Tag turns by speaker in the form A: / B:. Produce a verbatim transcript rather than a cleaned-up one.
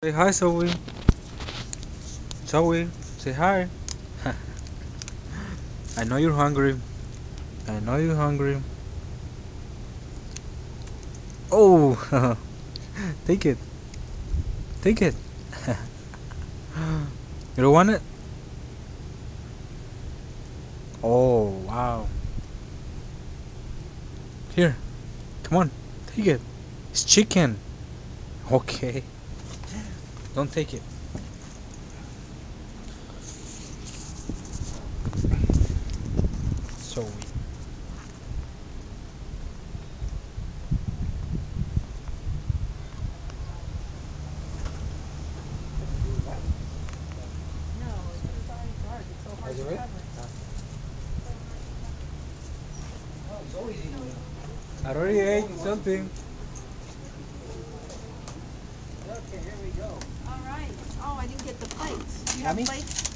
A: Say hi, Zoe. Zoe, say hi. I know you're hungry. I know you're hungry. Oh, take it. Take it. You don't want it? Oh, wow. Here, come on. Take it. It's chicken. Okay. Don't take it. Zoe. Is it ready? I already ate something.
B: Okay, here we go.
C: All right. Oh, I didn't get the plates. Do you have
B: Yummy?
C: plates?